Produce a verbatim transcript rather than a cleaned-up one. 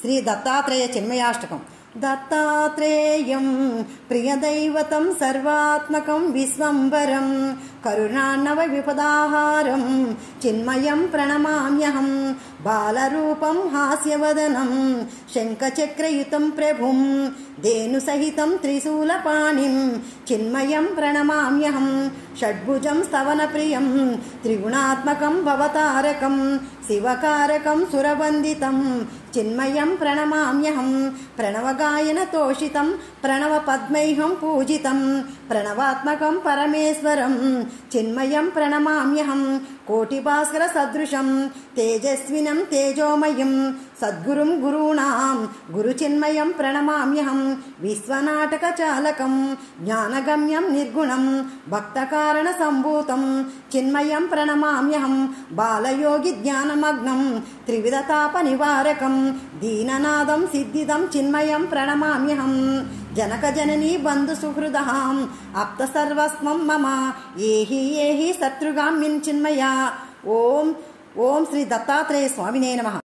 శ్రీ దత్తాత్రేయ చిన్మయాష్టకం. దత్తాత్రేయం ప్రియదైవతం సర్వాత్మకం విశ్వంబరం కరుణార్ణవ విపదాహారం చిన్మయం ప్రణమామ్యహం బాలరూపం హాస్యవదనం శంఖచక్రయుతం ప్రభుం ధేనుసహితం త్రిశూలపాణిం చిన్మయం ప్రణమామ్యహం షడ్భుజం స్తవనప్రియం త్రిగుణాత్మకం భవతారకం శివకారకం సురవందితం చిన్మయం ప్రణమామ్యహం ప్రణవగాయన తోషితం ప్రణవ పద్మైహం పూజితం ప్రణవాత్మకం పరమేశ్వరం చిన్మయం ప్రణమామ్యహం కోటిభాస్కర సదృశం తేజస్వినం తేజోమయం సద్గురుం గురూణాం గురుచిన్మయం ప్రణమామ్యహం విశ్వనాటక చాలకం జ్ఞానగమ్యం నిర్గుణం భక్తకారణ సంభూతం చిన్మయం ప్రణమామ్యహం బాలయోగి జ్ఞానమగ్నం త్రివిధ తాప నివారకం దీననాదం సిద్ధిదం చిన్మయం ప్రణమామ్యహం జనక జననీ బంధు సుహృదహాం ఆప్త సర్వస్వం మమ ఏహి ఏహి శత్రుగామిన్ చిన్మయ. ఓం ఓం శ్రీ దత్తాత్రేయ స్వామినే నమః.